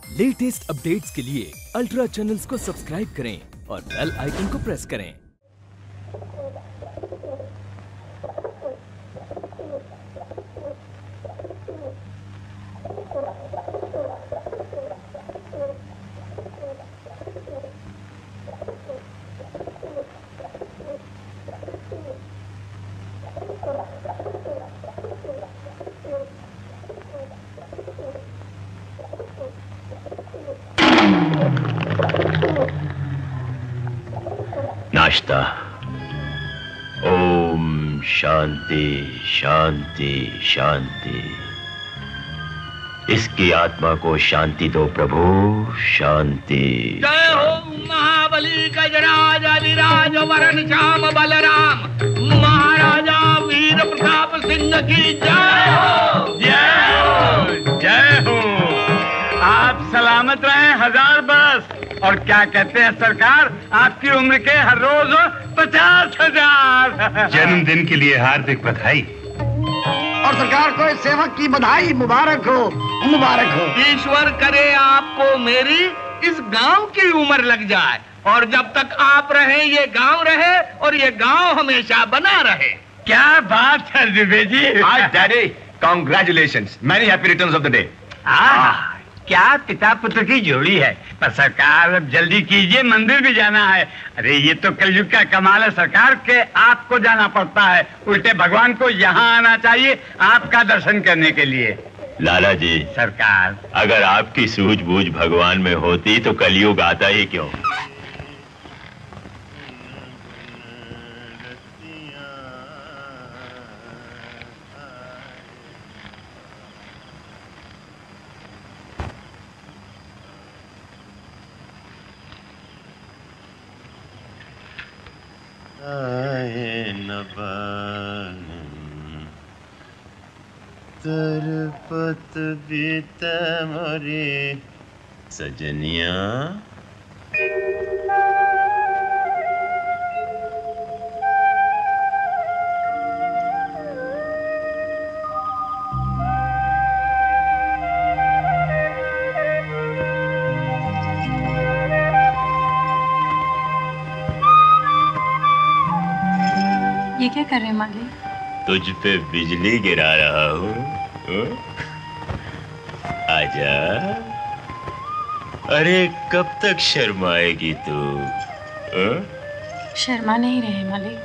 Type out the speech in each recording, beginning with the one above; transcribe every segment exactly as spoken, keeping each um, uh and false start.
Latest updates के लिए ultra channels को सब्सक्राइब करें और बेल आइकन को प्रेस करें। नाश्ता। ओम शांति शांति शांति। इसकी आत्मा को शांति दो प्रभु, शांति। जय हो महाबली गजराज अधिराज वरण श्याम बलराम महाराजा वीर प्रताप सिंह की जय हो। जय हो जय हो। आप सलामत रहें हजार बरस। और क्या कहते हैं सरकार, आपकी उम्र के हर रोज पचास हजार। जन्मदिन के लिए हार्दिक बधाई। और सरकार को इस सेवक की बधाई मुबारक हो, मुबारक हो। ईश्वर करे आपको मेरी इस गांव की उम्र लग जाए और जब तक आप रहे ये गांव रहे और ये गांव हमेशा बना रहे। क्या बात है दिव्य जी। Hi Daddy, congratulations. Many happy returns of the day. हाँ, क्या पिता पुत्र की जोड़ी है। पर सरकार अब जल्दी कीजिए, मंदिर भी जाना है। अरे ये तो कलयुग का कमाल है सरकार के आपको जाना पड़ता है, उल्टे भगवान को यहाँ आना चाहिए आपका दर्शन करने के लिए। लाला जी सरकार, अगर आपकी सूझबूझ भगवान में होती तो कलयुग आता ही क्यों। तरपत बीत मोरे सजनिया। ये क्या कर रहे हैं मालिक? तुझ पे बिजली गिरा रहा हूँ। आजा। अरे कब तक शर्माएगी तू? शर्मा नहीं रहे मालिक,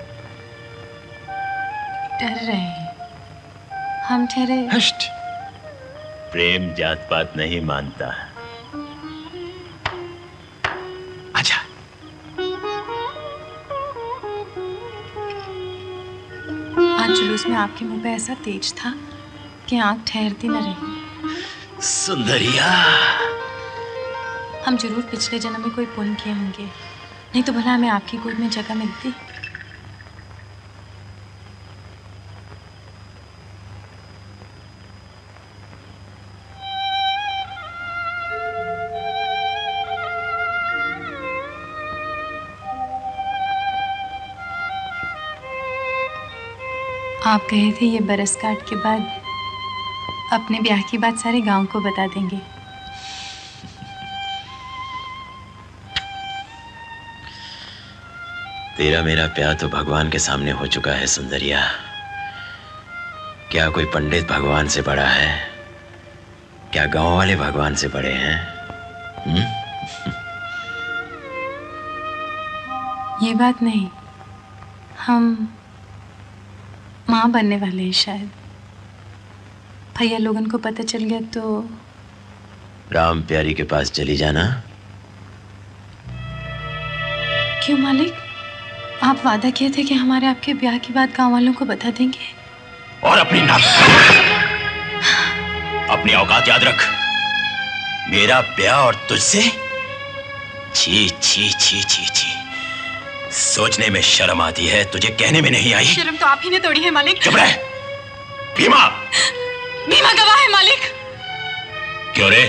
डर रहे हैं। हम ठहरे। हष्ट। प्रेम जात पात नहीं मानता। आजा। आज जुलूस में आपके मुंह पे ऐसा तेज था कि आंख ठहरती न रही। सुंदरिया, हम जरूर पिछले जन्म में कोई पुण्य किए होंगे, नहीं तो भला हमें आपकी गोद में जगह मिलती। आप कहे थे ये बरस काट के बाद अपने ब्याह की बात सारे गांव को बता देंगे। तेरा मेरा प्यार तो भगवान के सामने हो चुका है सुंदरिया। क्या कोई पंडित भगवान से बड़ा है? क्या गांव वाले भगवान से बड़े हैं? हुँ? ये बात नहीं, हम माँ बनने वाले हैं शायद। भैया लोगन को पता चल गया तो। राम प्यारी के पास चली जाना। क्यों मालिक? आप वादा किए थे कि हमारे आपके ब्याह की बात गांव वालों को बता देंगे। और अपनी नाक अपनी औकात याद रख। मेरा ब्याह और तुझसे? छी छी छी छी छी। सोचने में शर्म आती है, तुझे कहने में नहीं आई। शर्म तो आप ही ने तोड़ी है मालिक। चुप रह। भीमा भीमा गवाह है मालिक। क्यों रे?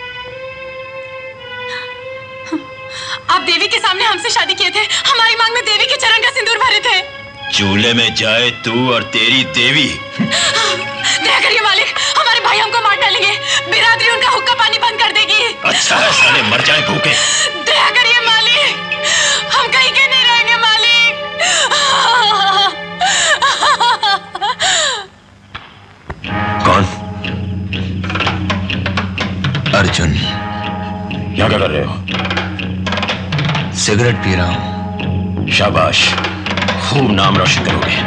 आप देवी के सामने हमसे शादी किए थे, हमारी मांग में देवी के चरण का सिंदूर भरे थे। चूल्हे में जाए तू और तेरी देवी। दया करिए मालिक, हमारे भाई हमको मार डालेंगे, बिरादरी उनका हुक्का पानी बंद कर देगी। अच्छा मर जाए भूखे। दया करिए मालिक, हम कहीं के नहीं रहेंगे मालिक। कौन? अर्जुन। क्या कर रहे हो? सिगरेट पी रहा हूं। शाबाश, खूब नाम रोशन करोगे।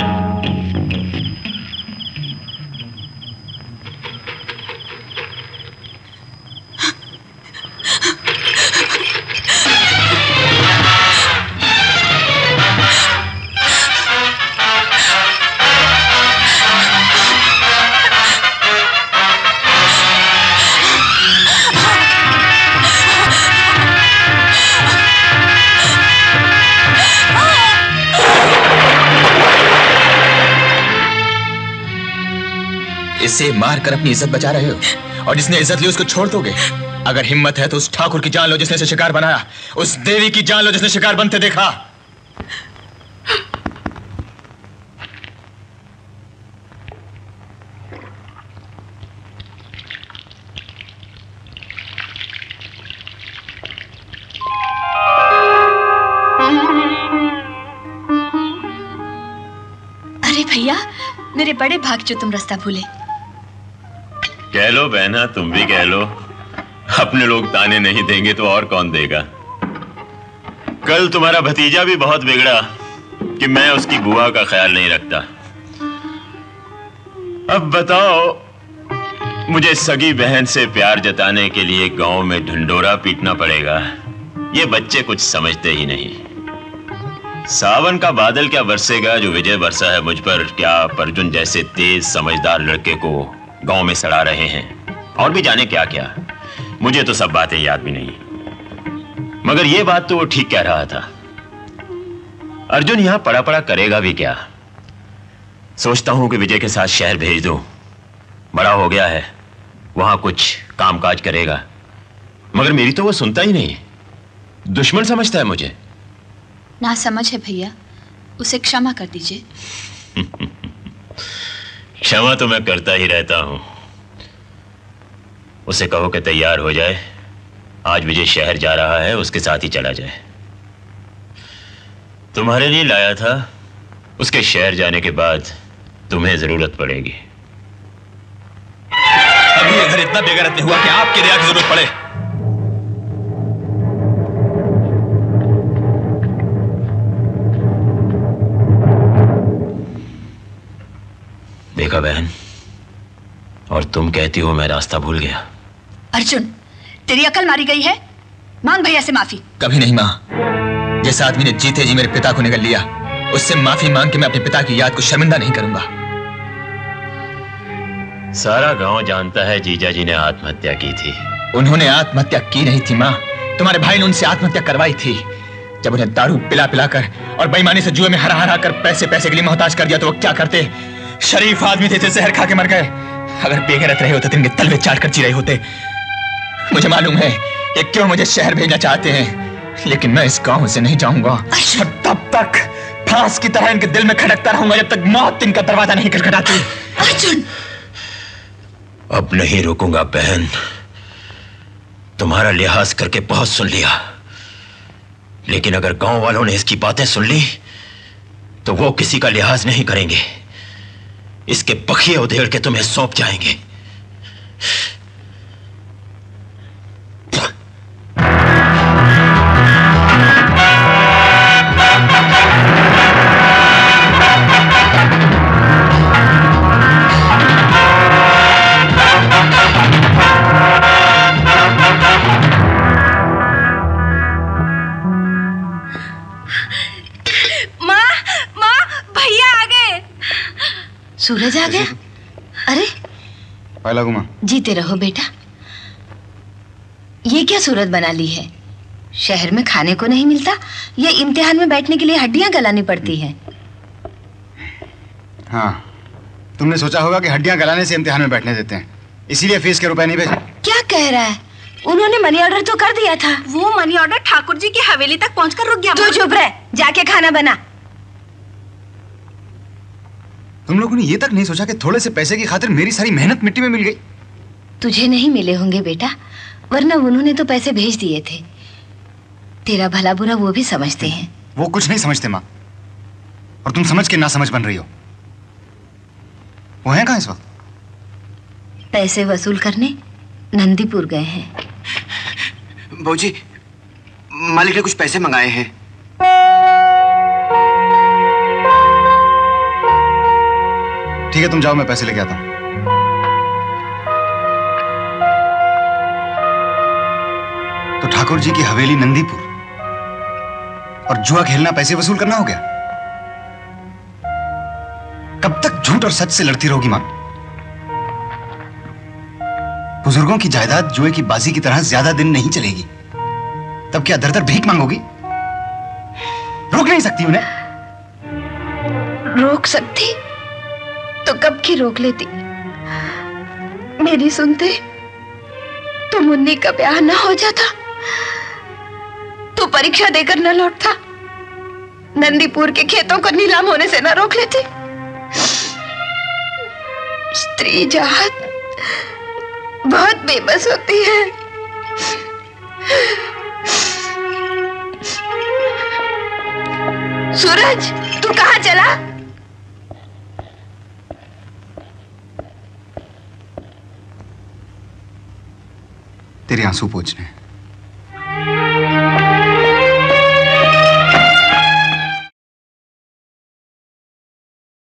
इसे मारकर अपनी इज्जत बचा रहे हो, और जिसने इज्जत ली उसको छोड़ दोगे? अगर हिम्मत है तो उस ठाकुर की जान लो जिसने इसे शिकार बनाया, उस देवी की जान लो जिसने शिकार बनते देखा। अरे भैया, मेरे बड़े भाग जो तुम रास्ता भूले। कह लो बहना, तुम भी कह लो। अपने लोग ताने नहीं देंगे तो और कौन देगा। कल तुम्हारा भतीजा भी बहुत बिगड़ा कि मैं उसकी बुआ का ख्याल नहीं रखता। अब बताओ, मुझे सगी बहन से प्यार जताने के लिए गांव में ढंडोरा पीटना पड़ेगा। ये बच्चे कुछ समझते ही नहीं। सावन का बादल क्या बरसेगा जो विजय बरसा है मुझ पर, क्या अर्जुन जैसे तेज समझदार लड़के को गांव में सड़ा रहे हैं, और भी जाने क्या क्या। मुझे तो सब बातें याद भी नहीं, मगर ये बात तो वो ठीक कह रहा था। अर्जुन यहां पड़ा पड़ा करेगा भी क्या। सोचता हूं कि विजय के साथ शहर भेज दूं, बड़ा हो गया है, वहां कुछ कामकाज करेगा। मगर मेरी तो वो सुनता ही नहीं, दुश्मन समझता है मुझे। ना समझ है भैया, उसे क्षमा कर दीजिए। क्षमा तो मैं करता ही रहता हूं। उसे कहो कि तैयार हो जाए, आज विजय शहर जा रहा है, उसके साथ ही चला जाए। तुम्हारे लिए लाया था, उसके शहर जाने के बाद तुम्हें जरूरत पड़ेगी। अभी ये घर इतना बेगैरत नहीं हुआ कि आपकी दया की जरूरत पड़े। देखा बहन, और तुम कहती हो मैं रास्ता भूल गया। अर्जुन, तेरी अकल मारी गई है, मांग भैया से माफी। कभी नहीं मां। जिस आदमी ने जीते जी मेरे पिता को निगल लिया, उससे माफी मांग के मैं अपने पिता की याद को शर्मिंदा नहीं करूंगा। सारा गांव जानता है जीजा जी ने आत्महत्या की थी। उन्होंने आत्महत्या की नहीं थी मां, तुम्हारे भाई ने उनसे आत्महत्या करवाई थी। जब उन्हें दारू पिला पिला कर और बेईमानी से जुए में हरा हरा कर पैसे पैसे के लिए मोहताज कर दिया तो वो क्या करते? शरीफ आदमी थे, जहर खा के मर गए। अगर बेगैरत रहे होते तो इनके तलवे चाट कर जी रहे होते। मुझे मालूम है ये क्यों मुझे शहर भेजना चाहते हैं, लेकिन मैं इस गांव से नहीं जाऊंगा। और तब तक फांस की तरह इनके दिल में खटकता रहूंगा जब तक मौत इनका दरवाजा नहीं खटखटाती। अर्जुन, अब नहीं रुकूंगा बहन। तुम्हारा लिहाज करके बहुत सुन लिया, लेकिन अगर गांव वालों ने इसकी बातें सुन ली तो वो किसी का लिहाज नहीं करेंगे। इसके बखिए उधेड़ के तुम्हें सौंप जाएंगे। सूरज आ गया? अरे पहला घुमा। जीते रहो बेटा। ये क्या सूरत बना ली है? शहर में खाने को नहीं मिलता, ये इम्तिहान में बैठने के लिए हड्डियां गलानी पड़ती हैं। हाँ, तुमने सोचा होगा कि हड्डियां गलाने से इम्तिहान में बैठने देते हैं, इसीलिए फीस के रुपए नहीं भेजे। क्या कह रहा है? उन्होंने मनी ऑर्डर तो कर दिया था। वो मनी ऑर्डर ठाकुर जी की हवेली तक पहुंचकर रुक गया। तू चुप रह, जाके खाना बना। तुम लोगों ने ये तक नहीं सोचा कि थोड़े से पैसे की खातिर मेरी सारी मेहनत मिट्टी में मिल गई। तुझे नहीं मिले होंगे बेटा, वरना उन्होंने तो पैसे भेज दिए थे। तेरा भला बुरा वो भी समझते हैं। वो कुछ नहीं समझते माँ, और तुम समझ के ना समझ बन रही हो। वो हैं कहाँ इस वक्त? पैसे वसूल करने नंदीपुर गए हैं। बहूजी, मालिक ने कुछ पैसे मंगाए हैं। ठीक है, तुम जाओ, मैं पैसे लेके आता हूं। तो ठाकुर जी की हवेली नंदीपुर और जुआ खेलना पैसे वसूल करना हो गया? कब तक झूठ और सच से लड़ती रहोगी मां? बुजुर्गों की जायदाद जुए की बाजी की तरह ज्यादा दिन नहीं चलेगी। तब क्या दर दर भीख मांगोगी? रोक नहीं सकती उन्हें? रोक सकती तो कब की रोक लेती। मेरी सुनते तो मुन्नी का ब्याह ना हो जाता, तो परीक्षा देकर न लौटता, नंदीपुर के खेतों को नीलाम होने से न रोक लेती। स्त्री जात बहुत बेबस होती है। सूरज, तू कहाँ चला? तेरे आंसू पोंछने।